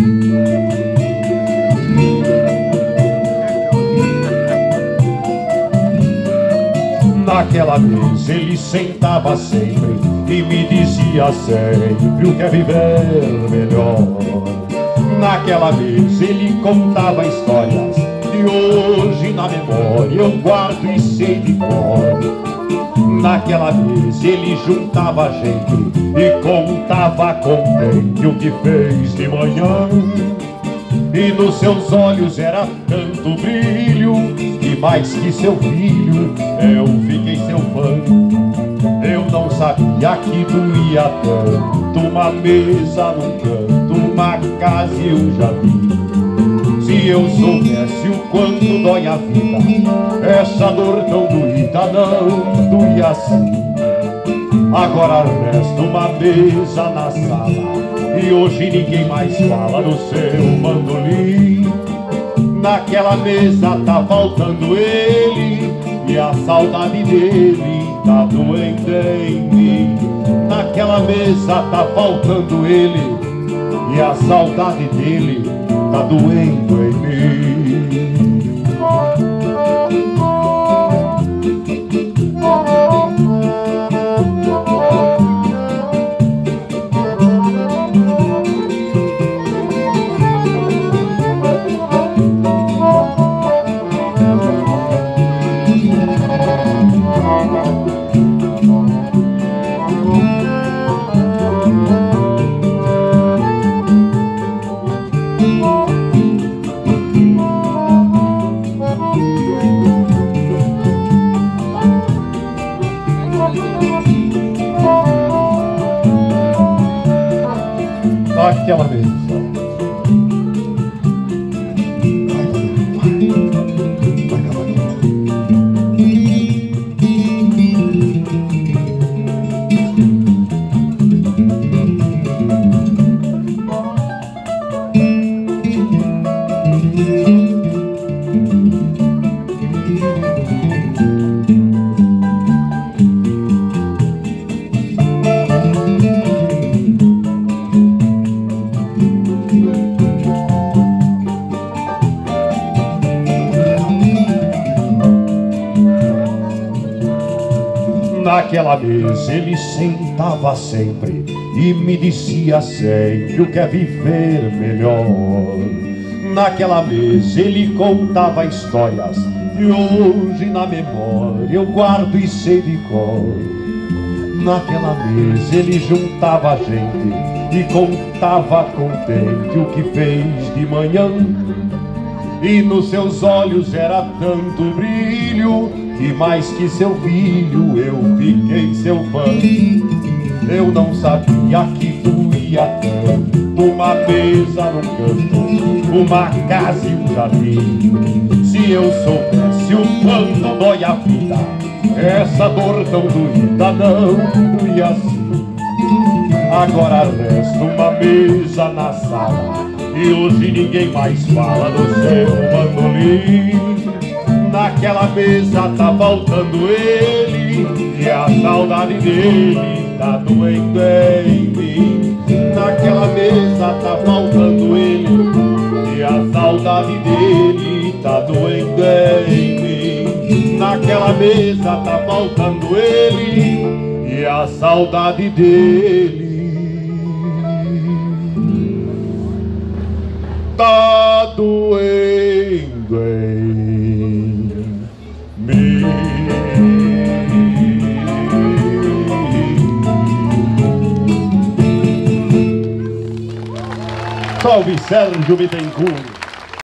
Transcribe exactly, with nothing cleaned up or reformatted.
Naquela mesa ele sentava sempre e me dizia sempre o que é viver melhor. Naquela mesa ele contava histórias que hoje na memória eu guardo e sei de cor. Naquela mesa ele juntava gente e contava contente o que fez de manhã. E nos seus olhos era tanto brilho, e mais que seu filho, eu fiquei seu fã. Eu não sabia que doía tanto uma mesa num canto, uma casa eu já vi. Se eu soubesse o quanto dói a vida, essa dor tão doída não doía assim. Agora resta uma mesa na sala e hoje ninguém mais fala no seu bandolim. Naquela mesa tá faltando ele e a saudade dele tá doendo em mim. Naquela mesa tá faltando ele e a saudade dele tá doendo em mim. Naquela mesa Naquela mesa ele sentava sempre e me dizia sempre o que é viver melhor. Naquela mesa ele contava histórias e hoje na memória eu guardo e sei de cor. Naquela mesa ele juntava gente e contava contente o que fez de manhã. E nos seus olhos era tanto brilho que mais que seu filho eu fiquei seu fã. Eu não sabia que doía tanto uma mesa no canto, uma casa e um jardim. Se eu soubesse o quanto dói a vida, essa dor tão doída não doía assim. Agora resta uma mesa na sala e hoje ninguém mais fala do seu bandolim. Naquela mesa tá faltando ele e a saudade dele tá doendo em mim. Naquela mesa tá faltando ele e a saudade dele tá doendo em mim. Naquela mesa tá faltando ele e a saudade dele tá doendo em mim. Salve Sérgio Bittencourt.